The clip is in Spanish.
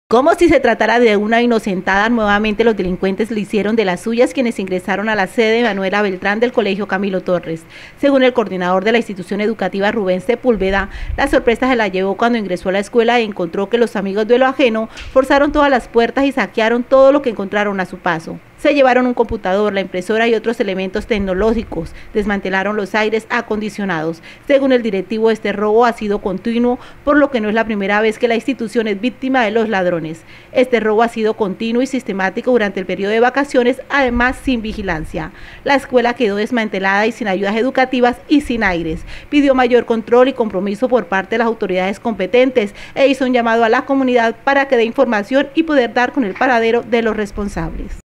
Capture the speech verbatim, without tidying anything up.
Como si se tratara de una inocentada, nuevamente los delincuentes le hicieron de las suyas quienes ingresaron a la sede de Manuela Beltrán del Colegio Camilo Torres. Según el coordinador de la institución educativa, Rubén Sepúlveda, la sorpresa se la llevó cuando ingresó a la escuela y encontró que los amigos de lo ajeno forzaron todas las puertas y saquearon todo lo que encontraron a su paso. Se llevaron un computador, la impresora y otros elementos tecnológicos, desmantelaron los aires acondicionados. Según el directivo, este robo ha sido continuo, por lo que no es la primera vez que la institución es víctima de los ladrones. Este robo ha sido continuo y sistemático durante el periodo de vacaciones, además sin vigilancia. La escuela quedó desmantelada y sin ayudas educativas y sin aires. Pidió mayor control y compromiso por parte de las autoridades competentes e hizo un llamado a la comunidad para que dé información y poder dar con el paradero de los responsables.